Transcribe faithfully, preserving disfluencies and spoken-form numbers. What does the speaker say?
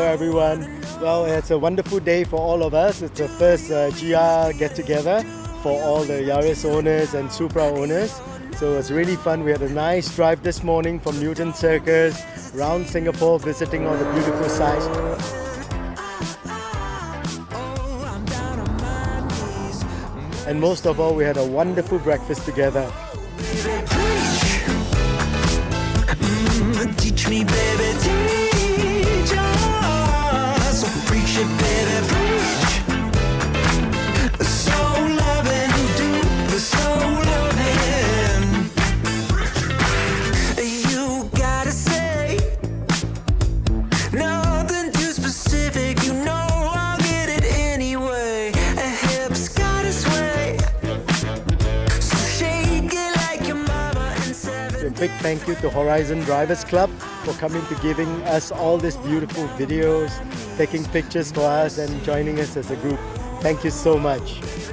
everyone. Well, it's a wonderful day for all of us. It's the first uh, G R get-together for all the Yaris owners and Supra owners. So it's really fun. We had a nice drive this morning from Newton Circus, around Singapore, visiting all the beautiful sites. And most of all, we had a wonderful breakfast together. Teach me, baby, teach us. Preach it, baby, preach. So loving, do so loving. You gotta say nothing too specific. You know I'll get it anyway. A hip's gotta sway. So shake it like your mama and seven. A big thank you to Horizon Drivers Club for coming to giving us all these beautiful videos, taking pictures for us and joining us as a group. Thank you so much.